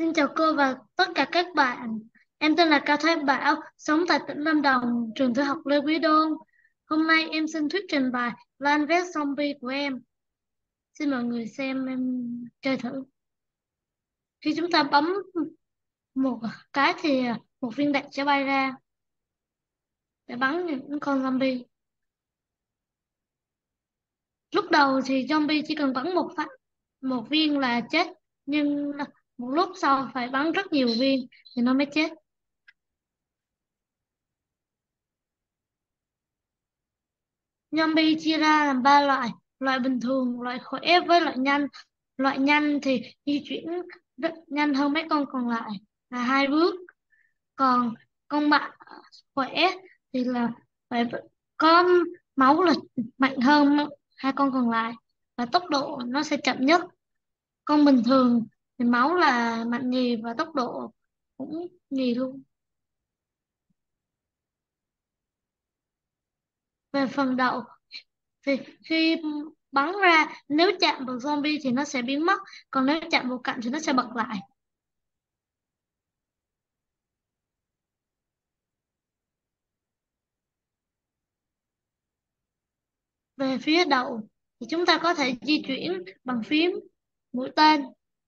Xin chào cô và tất cả các bạn. Em tên là Cao Thái Bảo, sống tại tỉnh Lâm Đồng, trường tiểu học Lê Quý Đôn. Hôm nay em xin thuyết trình bài Lan Vét Zombie của em. Xin mọi người xem em chơi thử. Khi chúng ta bấm một cái thì một viên đạn sẽ bay ra để bắn những con zombie. Lúc đầu thì zombie chỉ cần bắn một viên là chết, nhưng một lúc sau phải bắn rất nhiều viên thì nó mới chết. Zombie chia ra làm ba loại: loại bình thường, loại khỏe với loại nhanh. Loại nhanh thì di chuyển rất nhanh hơn mấy con còn lại là 2 bước. Còn con bạn khỏe thì là phải có máu là mạnh hơn hai con còn lại, và tốc độ nó sẽ chậm nhất. Con bình thường thì máu là mạnh nhì và tốc độ cũng nhì luôn. Về phần đậu thì khi bắn ra, nếu chạm vào zombie thì nó sẽ biến mất, còn nếu chạm vào cạnh thì nó sẽ bật lại. Về phía đậu thì chúng ta có thể di chuyển bằng phím mũi tên.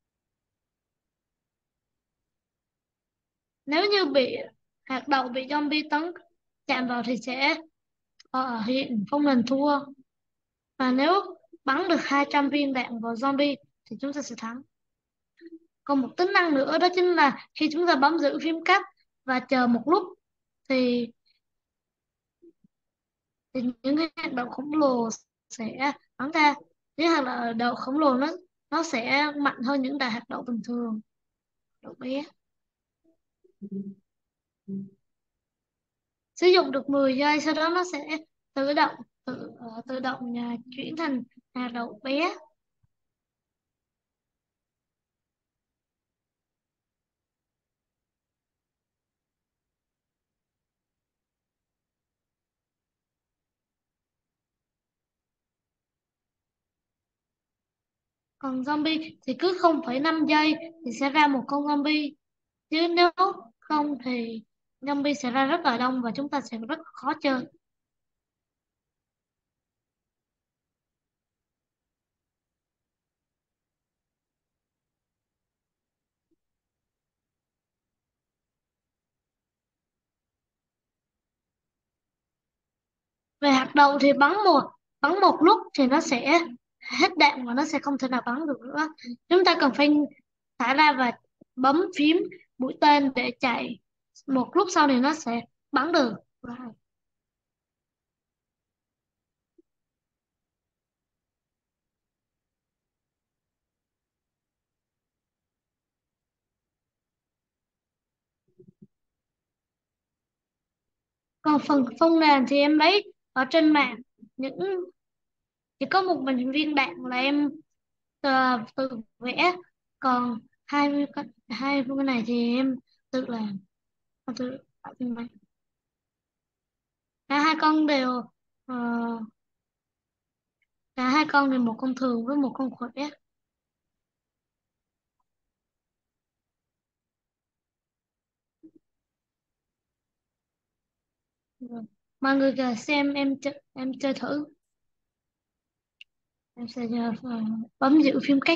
Nếu như hạt đậu bị zombie chạm vào thì sẽ hiện phong nền thua, và nếu bắn được 200 viên đạn vào zombie thì chúng ta sẽ thắng. Còn một tính năng nữa đó chính là khi chúng ta bấm giữ phím cách và chờ một lúc thì những cái hạt đậu khổng lồ sẽ bắn ra. Những hạt đậu khổng lồ nó sẽ mạnh hơn những hạt đậu bình thường, đậu bé. Sử dụng được 10 giây, sau đó nó sẽ tự động tự động chuyển thành hạt đậu bé. Còn zombie thì cứ 0,5 giây thì sẽ ra một con zombie, chứ nếu không thì zombie sẽ ra rất là đông và chúng ta sẽ rất khó chơi. Về hạt đậu thì bắn một lúc thì nó sẽ hết đạn và nó sẽ không thể nào bắn được nữa. Chúng ta cần phải thả ra và bấm phím mũi tên để chạy. Một lúc sau thì nó sẽ bắn được. Còn phần phông nàn thì em lấy ở trên mạng. Những chỉ có một mình viên đạn là em tự vẽ. Còn hai cái này thì em tự làm, tự tạo trên mạng. Cả hai con đều ờ, cả hai con đều một con thường với một con khỏe. Rồi. Mọi người xem em chơi thử. Em sẽ bấm giữ phím cách.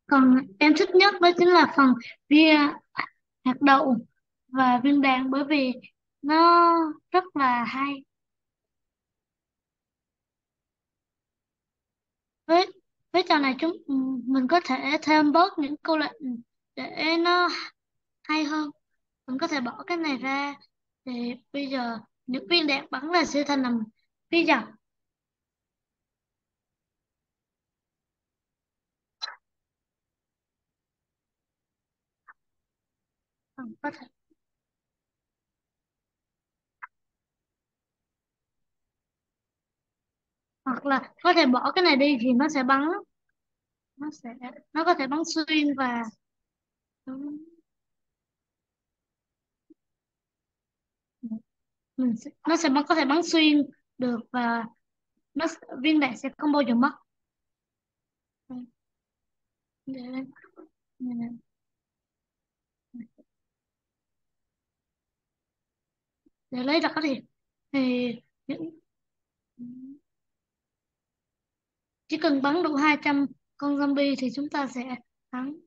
Còn em thích nhất đó chính là phần viên hạt đậu và viên đạn, bởi vì nó rất là hay. Với với trò này mình có thể thêm bớt những câu lệnh để nó hay hơn. Mình có thể bỏ cái này ra, thì bây giờ những viên đạn bắn là sẽ thành làm phi dọc. Mình có thể, hoặc là có thể bỏ cái này đi thì nó sẽ bắn, nó sẽ nó có thể bắn xuyên và nó sẽ có thể bắn xuyên được, và viên đạn sẽ không bao giờ mất. để, để lấy rõ thì những chỉ cần bắn đủ 200 con zombie thì chúng ta sẽ thắng.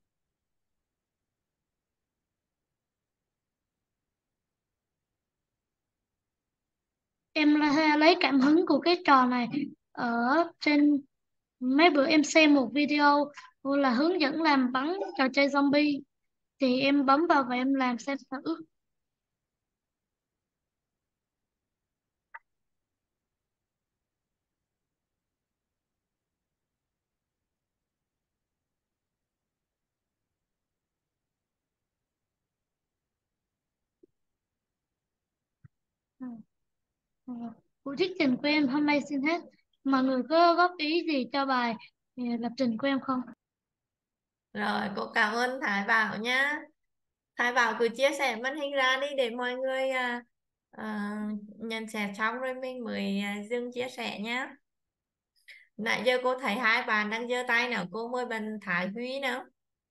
Em lấy cảm hứng của cái trò này ở trên mấy bữa em xem một video là hướng dẫn làm bắn trò chơi zombie, thì em bấm vào và em làm xem thử. Ừ. Ừ. Buổi thuyết trình của em hôm nay xin hết. Mọi người có góp ý gì cho bài lập trình của em không? Rồi, cô cảm ơn Thái Bảo nhá. Thái Bảo cứ chia sẻ màn hình ra đi để mọi người à, nhận xét xong rồi mình mới dừng chia sẻ nhá. Nãy giờ cô thấy hai bạn đang giơ tay nào, cô mời bạn Thái Huy nào.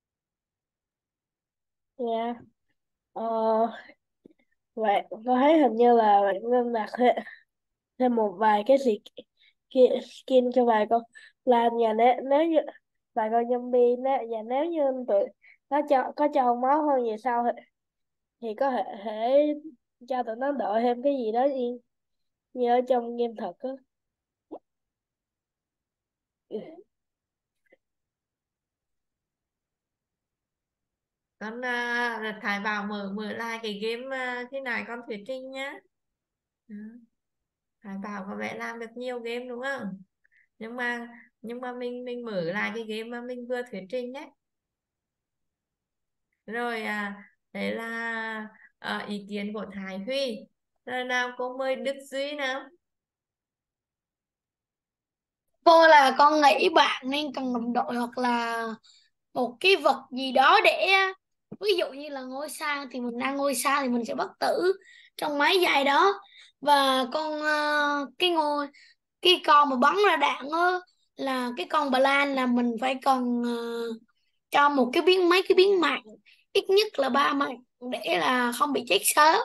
Dạ, ờ, vậy tôi thấy hình như là bạn nên đặt thêm một vài cái skin cho vài con lan, và nếu như vài con zombie, và nếu như tụi nó có cho máu hơn về sau thì có thể cho tụi nó đội thêm cái gì đó như ở trong game thật á. Con Thái Bảo mở mở lại cái game khi này con thuyết trình nhá. Đó. Thái Bảo có vẻ làm được nhiều game đúng không? Nhưng mà mình mở lại cái game mà mình vừa thuyết trình đấy. Rồi thế là ý kiến của Thái Huy. Rồi nào cô mời Đức Duy nào. Cô là con nghĩ bạn nên cần đồng đội, hoặc là một cái vật gì đó để ví dụ như là ngôi sao thì mình đang ngôi sao thì mình sẽ bất tử trong mấy giây đó. Và cái con mà bắn ra đạn á, là cái con bà Lan, là mình phải cần cho một cái mấy cái biến mạng, ít nhất là 3 mạng, để là không bị chết sớm.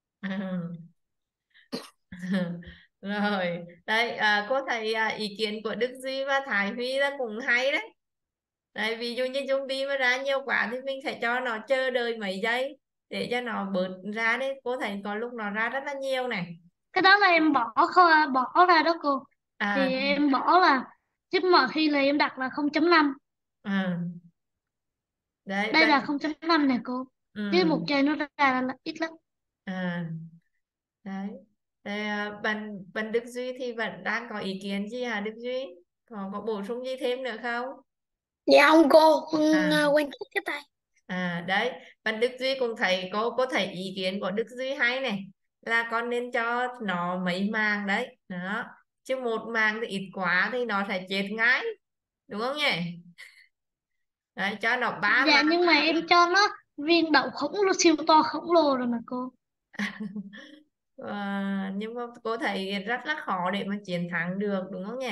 Rồi đây cô thấy ý kiến của Đức Duy và Thái Huy là cũng hay đấy. Đấy, ví dụ như zombie mà ra nhiều quá thì mình phải cho nó chờ đợi mấy giây để cho nó bớt ra đấy. Cô thấy có lúc nó ra rất là nhiều này. Cái đó là em bỏ ra đó cô. À, Thì em bỏ là chip mở khi là em đặt là 0.5. à đấy Đây bạn. là 0.5 nè cô, chứ một Ừ, giây nó ra là ít lắm. à đấy. Thế, bạn Đức Duy thì vẫn đang có ý kiến gì hả Đức Duy? Có bổ sung gì thêm nữa không? Dạ không cô, À, quen thích cái tay. đấy, bạn Đức Duy cũng thấy cô thấy ý kiến của Đức Duy hay này, là con nên cho nó mấy màng đấy đó, chứ một màng thì ít quá thì nó sẽ chết ngay, đúng không nhỉ? Đấy, cho nó ba Dạ, màng. nhưng mà em cho nó viên đậu khổng lồ, siêu to khổng lồ rồi mà cô. Ờ, nhưng mà cô thấy rất là khó để mà chiến thắng được, đúng không nhỉ?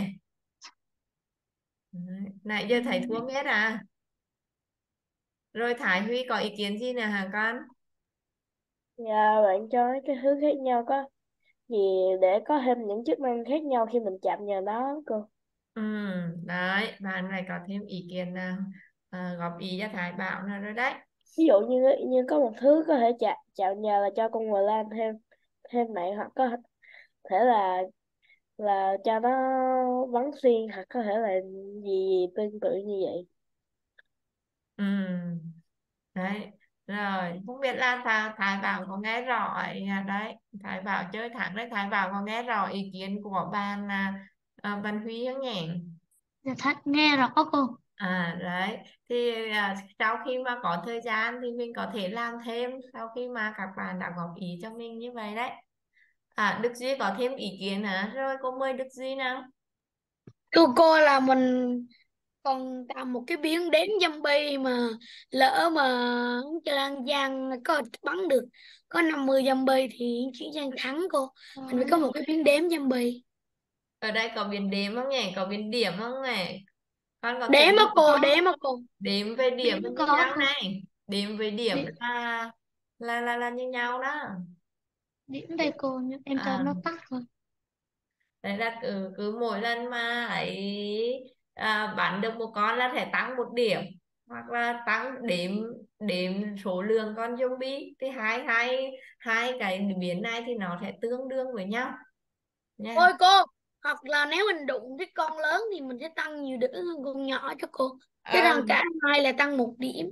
Đấy. Nãy giờ thấy thua biết à? Rồi Thái Huy có ý kiến gì nè hả con? Và bạn cho mấy cái thứ khác nhau có gì để có thêm những chức năng khác nhau khi mình chạm vào nó cô. Ừ, đấy, bạn này có thêm ý kiến nào? góp ý cho Thái Bảo nữa rồi đấy. Ví dụ như có một thứ có thể chạo nhờ là cho con mồi lan thêm thêm này, hoặc có thể là cho nó bắn xuyên, hoặc có thể là gì tương tự như vậy. Ừ. Đấy, rồi không biết là Thái Bảo có nghe rõ ấy đấy, Thái Bảo chơi thẳng đấy, Thái Bảo có nghe rõ ý kiến của bạn Văn Huy không nhỉ? Dạ thật nghe rõ cô. Đấy thì sau khi mà có thời gian thì mình có thể làm thêm sau khi mà các bạn đã góp ý cho mình như vậy đấy. Đức Duy có thêm ý kiến hả? Rồi cô mời Đức Duy nào. Cô là mình còn tạo một cái biến đếm zombie mà lỡ mà cho Lan Giang có bắn được có 50 zombie thì chỉ Giang thắng cô. Mình phải có một cái biến đếm zombie. Ở đây có biến đếm không nhỉ? Có biến điểm không nhỉ? Con có thể Đếm á cô, đếm á cô. đếm về điểm Điểm là như có nhau cô. này, đếm về điểm Điểm, là như nhau đó. điểm đây cô, nhưng em cho à, nó tắt rồi. Đấy là cứ mỗi lần mà ấy bắn được một con là sẽ tăng một điểm, hoặc là tăng đếm đếm số lượng con zombie, thì hai hai hai cái biến này thì nó sẽ tương đương với nhau nha. Ôi cô, hoặc là nếu mình đụng cái con lớn thì mình sẽ tăng nhiều điểm hơn con nhỏ cho cô. Chứ Ờ, rằng cả hai là tăng một điểm.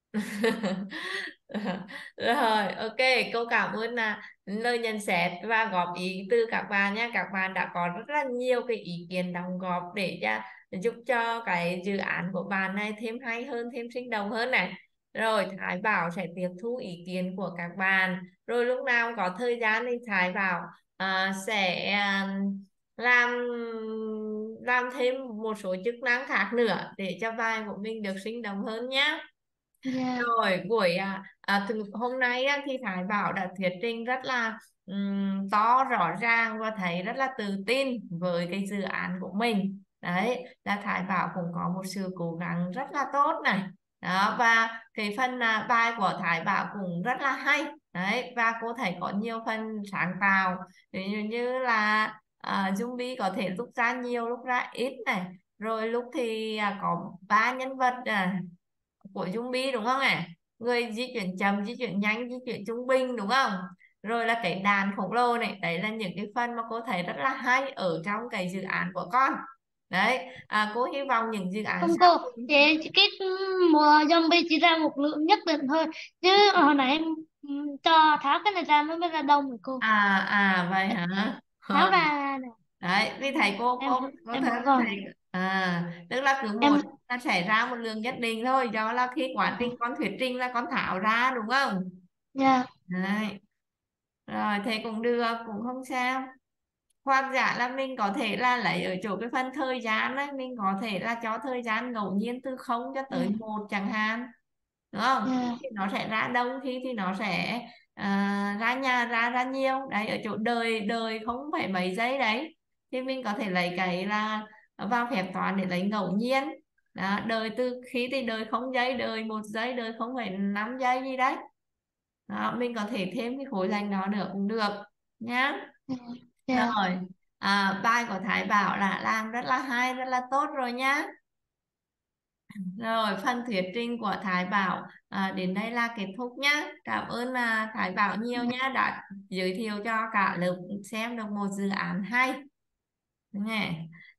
Rồi, ok, cô cảm ơn lời nhận xét và góp ý từ các bạn nha. Các bạn đã có rất là nhiều cái ý kiến đóng góp để giúp cho cái dự án của bạn này thêm hay hơn, thêm sinh động hơn này. Rồi, Thái Bảo sẽ tiếp thu ý kiến của các bạn. Rồi lúc nào có thời gian thì Thái Bảo sẽ làm làm thêm một số chức năng khác nữa để cho bài của mình được sinh động hơn nhé. Dạ. Rồi hôm nay á, thì Thái Bảo đã thuyết trình rất là to, rõ ràng và thấy rất là tự tin với cái dự án của mình. Đấy, là Thái Bảo cũng có một sự cố gắng rất là tốt này. Đó, và cái phần bài của Thái Bảo cũng rất là hay. Đấy, và cô thấy có nhiều phần sáng tạo. Ví dụ như là zombie có thể lúc ra nhiều, lúc ra ít này. Rồi lúc thì có ba nhân vật của zombie đúng không ạ? Người di chuyển chậm, di chuyển nhanh, di chuyển trung bình đúng không? Rồi là cái đàn khổng lồ này, đấy là những cái phần mà cô thấy rất là hay ở trong cái dự án của con. Đấy, cô hy vọng những dự án Không sau. cô, chị cái mùa zombie chỉ ra một lượng nhất định thôi. Chứ hồi nãy em cho tháo cái này ra mới ra đông rồi cô. Vậy hả? Tháo ra nè. Đấy, vì thầy Em cô em thấy mở vòng. thầy tức là cứ một Em nó sẽ ra một lượng nhất định thôi, do là khi quá trình con thuyết trình là con tháo ra đúng không? dạ. Đấy. Rồi thế cũng được, cũng không sao. Hoặc giả là mình có thể là lấy ở chỗ cái phần thời gian ấy, mình có thể là cho thời gian ngẫu nhiên từ 0 cho tới Dạ. 1 chẳng hạn, đúng không? Dạ. Thì nó sẽ ra đông, khi thì nó sẽ ra nhà ra nhiều đấy. Ở chỗ đời đời không phải mấy giây đấy thì mình có thể lấy cái là vào phép toán để lấy ngẫu nhiên. Đó, đời từ khi thì đời 0 giây, đời 1 giây, đời 0,5 giây gì đấy. Đó, mình có thể thêm cái khối lệnh đó nữa cũng được nhá. Dạ. Dạ. Rồi, bài của Thái Bảo là làm rất là hay, rất là tốt rồi nhá. Rồi, phần thuyết trình của Thái Bảo đến đây là kết thúc nhá. Cảm ơn Thái Bảo nhiều nhá, đã giới thiệu cho cả lớp xem được một dự án hay. Nghe.